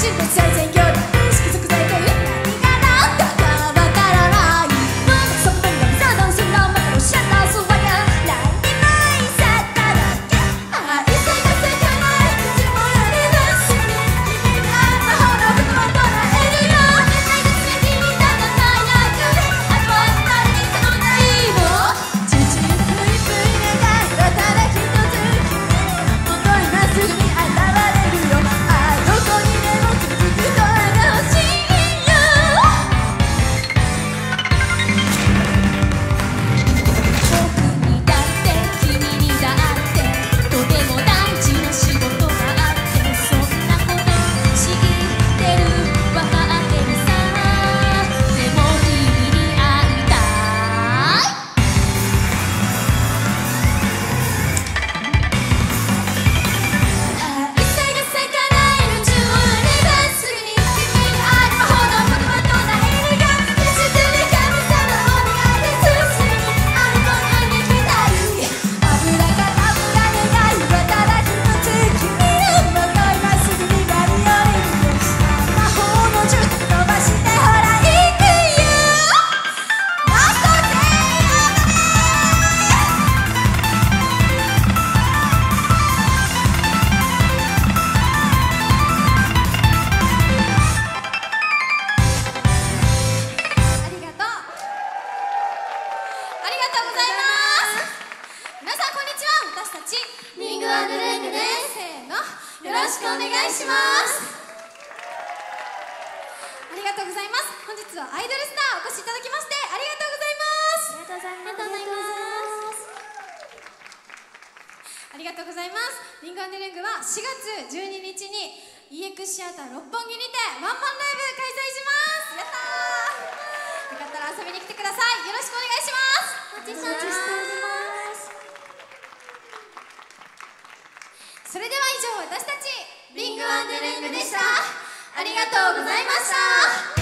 しくお願いします。ありがとうございます。本日はアイドルスターお越しいただきましてありがとうございます。ありがとうございます。リング&レングは4月12日に EX シアター六本木にてワンマンライブ開催します。やったー。よかったら遊びに来てください。よろしくお願いします。お待ちしております。それでは以上、私たちリング&レングでした。ありがとうございました。